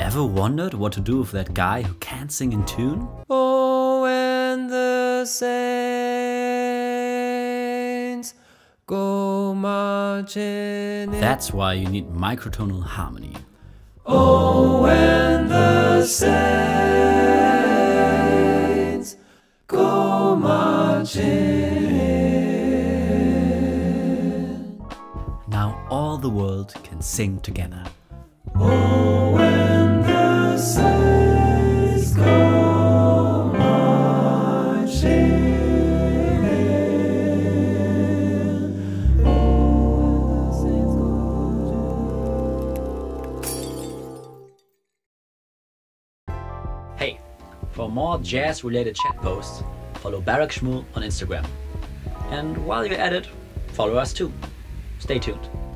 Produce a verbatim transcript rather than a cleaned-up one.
Ever wondered what to do with that guy who can't sing in tune? Oh, when the saints go marching in. That's why you need microtonal harmony. Oh, when the saints go marching in. Now all the world can sing together. Oh, when the saints go marching in. Oh, when the saints go marching in. Hey, for more jazz-related chat posts, follow Barak Schmool on Instagram. And while you're at it, follow us too. Stay tuned.